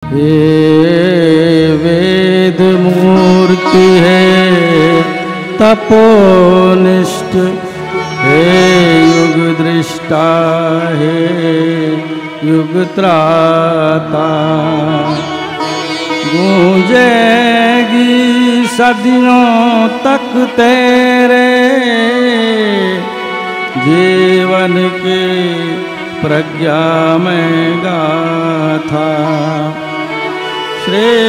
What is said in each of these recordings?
हे वेद मूर्ति है तपोनिष्ठ, हे युग दृष्टा, हे युग त्राता। गूंजेगी सदियों तक तेरे जीवन की प्रज्ञा में गाथा। श्री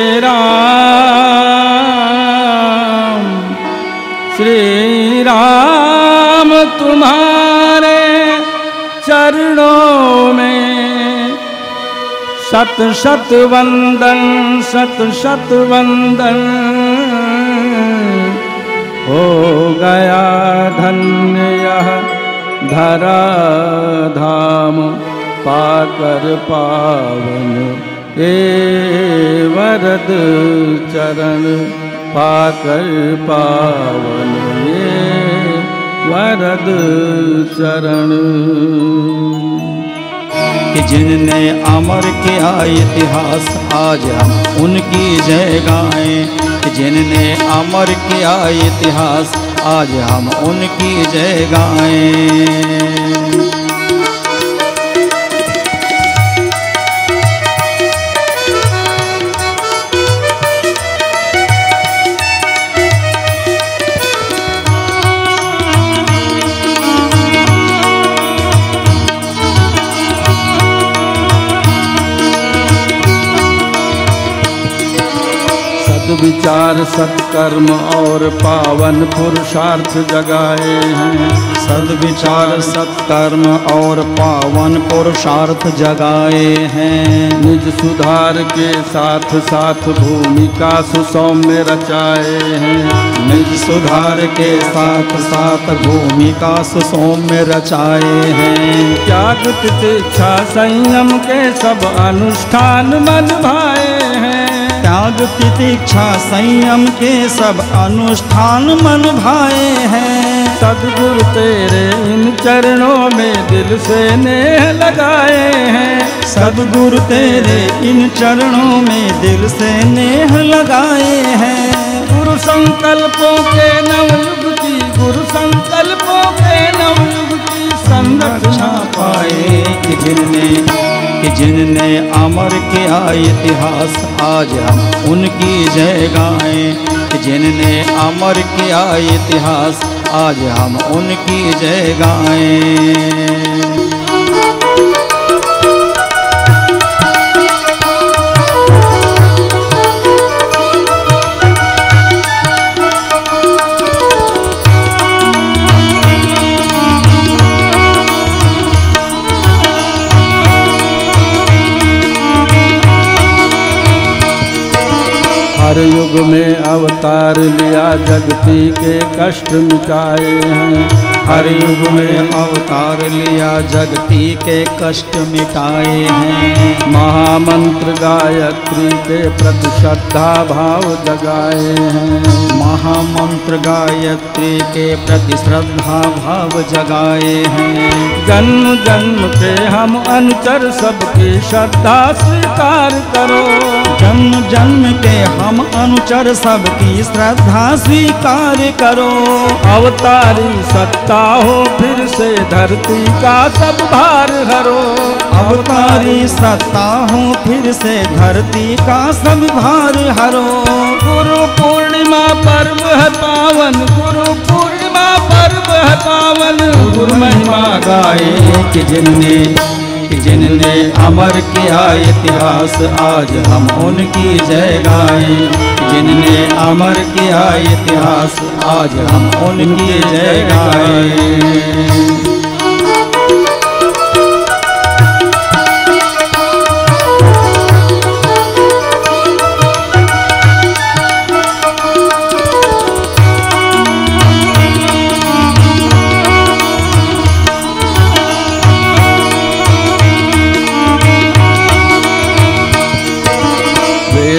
राम, श्री राम तुम्हारे चरणों में शत शत वंदन, शत शत वंदन। हो गया धन्य यह धरा धाम, पाकर पावन हे वरद चरण, पाकर पावन हे वरद चरण। कि जिनने अमर किया इतिहास आज हम उनकी जय गाएं, कि जिनने अमर किया इतिहास आज हम उनकी जय गाएं। विचार सत्कर्म और पावन पुरुषार्थ जगाए हैं। सद्विचार सत्कर्म और पावन पुरुषार्थ जगाए हैं। निज सुधार के साथ साथ भूमिका सुसौम्य रचाए हैं। निज सुधार के साथ साथ भूमिका सुसौम्य रचाए हैं। त्याग तितिक्षा संयम के सब अनुष्ठान मन भाए हैं। त्याग तितिक्षा संयम के सब अनुष्ठान मन भाए हैं। सद्गुरु तेरे इन चरणों में दिल से नेह लगाए हैं। सद्गुरु तेरे इन चरणों में दिल से नेह लगाए हैं। गुरु संकल्पों के नवयुग की, गुरु संकल्पों के नवयुग की संरक्षण पाए। कि जिनने अमर किया इतिहास आज हम उनकी जय गाएं। कि जिनने अमर किया इतिहास आज हम उनकी जय गाएं। हर युग में अवतार लिया जगती के कष्ट मिटाए हैं। हर युग में अवतार लिया जगती के कष्ट मिटाए हैं। महामंत्र गायत्री के प्रति श्रद्धा भाव जगाए हैं। महामंत्र गायत्री के प्रति श्रद्धा भाव जगाए हैं। जन्म जन्म के हम अनुचर सबकी श्रद्धा स्वीकार करो। जन्म जन्म के हम अनुचर सबकी श्रद्धा स्वीकार करो। अवतारी सत्ता हो फिर से धरती का सब भार हरो। अवतारी सत्ता हो फिर से धरती का सब भार हरो। गुरु पूर्णिमा पर्व है पावन, गुरु पूर्णिमा पर्व है पावन। गुरु महिमा गाए कि जिनने अमर किया इतिहास आज हम उनकी जय गाएं। जिनने अमर किया इतिहास आज हम उनकी जय गाएं।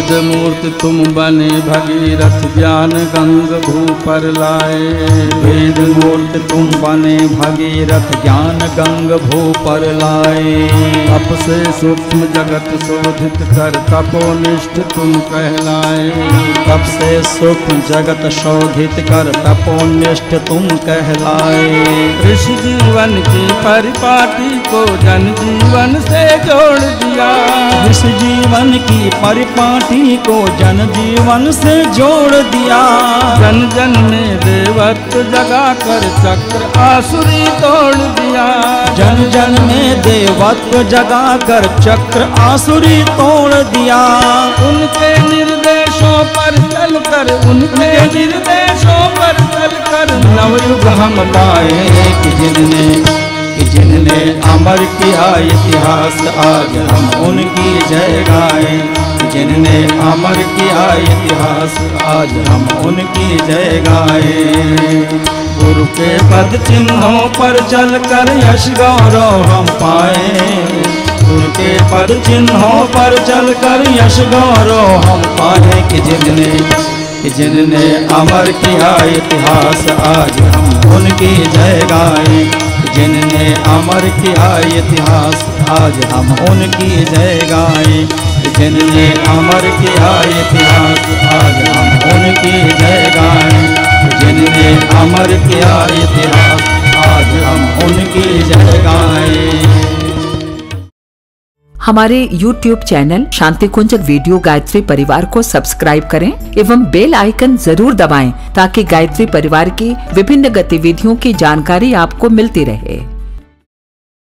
वेद मूर्ति तुम बने भगीरथ ज्ञान गंग भू पर लाए। वेद मूर्ति तुम बने भगीरथ ज्ञान गंग भू पर लाए। तप से सूक्ष्म जगत शोधित कर तपोनिष्ठ तुम कहलाए। तप से सूक्ष्म जगत शोधित कर तपोनिष्ठ तुम कहलाए। ऋषि जीवन की परिपाटी को जन जीवन से जोड़ दिया। इस जीवन की परिपाटी को जन जीवन से जोड़ दिया। जन जन में देवत्व जगा कर चक्र आसुरी तोड़ दिया। जन जन में देवत्व जगा कर चक्र आसुरी तोड़ दिया। उनके निर्देशों पर चलकर, उनके निर्देशों पर चलकर नवयुग हम पाए कि जिनने अमर किया इतिहास आज हम उनकी जय गाएं। जिनने अमर किया इतिहास आज हम उनकी जय गाएं। गुरु के पद चिन्हों पर चलकर यश गौरव हम पाए। गुरु के पद चिन्हों पर चलकर यश गौरव हम पाए कि जिनने अमर किया इतिहास आज हम उनकी जय गाएं। जिनने अमर किया इतिहास आज हम उनकी जय गाएं। जिनने अमर किया इतिहास आज हम उनकी जय गाएं। जिनने अमर किया इतिहास आज हम उनकी जय गाएं। हमारे YouTube channel Shanti Kunj video Gayatri Parivar को सब्सक्राइब करें एवं बेल आइकन जरूर दबाएं ताकि गायत्री परिवार की विभिन्न गतिविधियों की जानकारी आपको मिलती रहे।